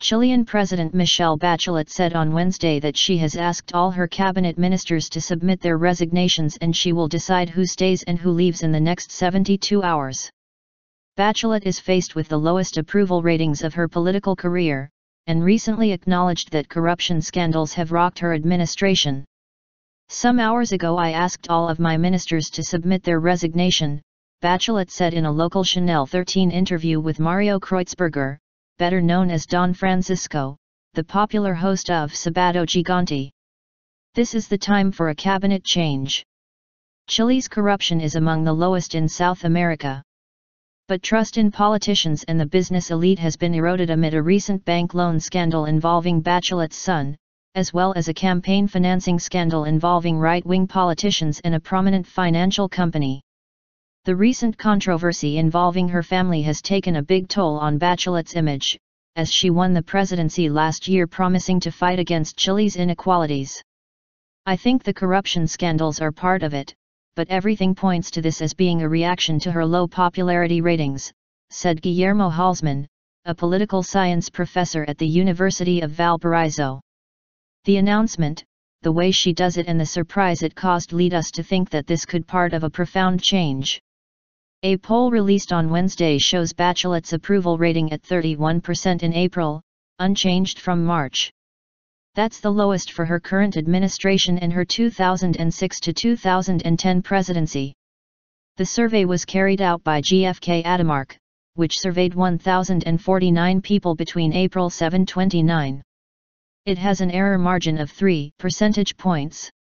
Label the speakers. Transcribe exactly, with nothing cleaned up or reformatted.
Speaker 1: Chilean President Michelle Bachelet said on Wednesday that she has asked all her cabinet ministers to submit their resignations and she will decide who stays and who leaves in the next seventy-two hours. Bachelet is faced with the lowest approval ratings of her political career, and recently acknowledged that corruption scandals have rocked her administration. "Some hours ago I asked all of my ministers to submit their resignation," Bachelet said in a local Channel thirteen interview with Mario Kreutzberger, better known as Don Francisco, the popular host of Sabado Gigante. "This is the time for a cabinet change. Chile's corruption is among the lowest in South America. But trust in politicians and the business elite has been eroded amid a recent bank loan scandal involving Bachelet's son, as well as a campaign financing scandal involving right-wing politicians and a prominent financial company. The recent controversy involving her family has taken a big toll on Bachelet's image, as she won the presidency last year promising to fight against Chile's inequalities. I think the corruption scandals are part of it, but everything points to this as being a reaction to her low popularity ratings," said Guillermo Halsman, a political science professor at the University of Valparaiso. "The announcement, the way she does it and the surprise it caused lead us to think that this could part of a profound change." A poll released on Wednesday shows Bachelet's approval rating at thirty-one percent in April, unchanged from March. That's the lowest for her current administration and her two thousand six to two thousand ten presidency. The survey was carried out by G F K Adamark, which surveyed one thousand forty-nine people between April seventh to twenty-ninth. It has an error margin of three percentage points.